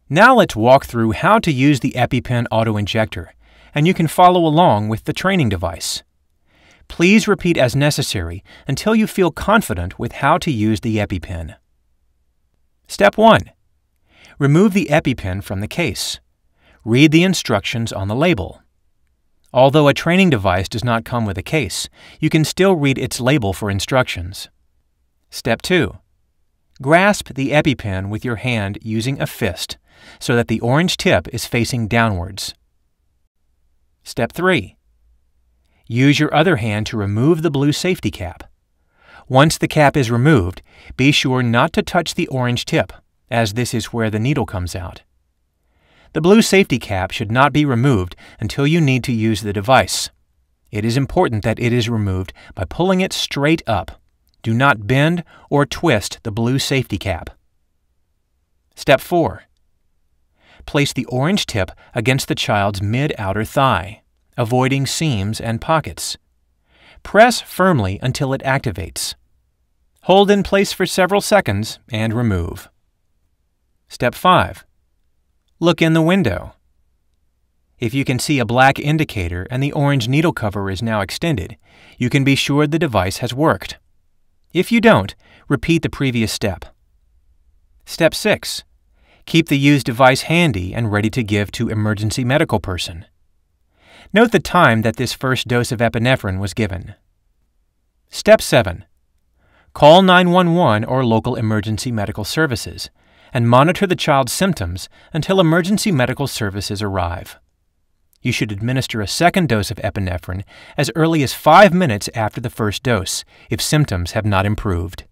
Now let's walk through how to use the EpiPen auto-injector, and you can follow along with the training device. Please repeat as necessary until you feel confident with how to use the EpiPen. Step 1. Remove the EpiPen from the case. Read the instructions on the label. Although a training device does not come with a case, you can still read its label for instructions. Step 2. Grasp the EpiPen with your hand using a fist so that the orange tip is facing downwards. Step 3. Use your other hand to remove the blue safety cap. Once the cap is removed, be sure not to touch the orange tip, as this is where the needle comes out. The blue safety cap should not be removed until you need to use the device. It is important that it is removed by pulling it straight up. Do not bend or twist the blue safety cap. Step 4. Place the orange tip against the child's mid-outer thigh, avoiding seams and pockets. Press firmly until it activates. Hold in place for several seconds and remove. Step 5. Look in the window. If you can see a black indicator and the orange needle cover is now extended, you can be sure the device has worked. If you don't, repeat the previous step. Step 6. Keep the used device handy and ready to give to emergency medical person. Note the time that this first dose of epinephrine was given. Step 7. Call 911 or local emergency medical services and monitor the child's symptoms until emergency medical services arrive. You should administer a second dose of epinephrine as early as 5 minutes after the first dose if symptoms have not improved.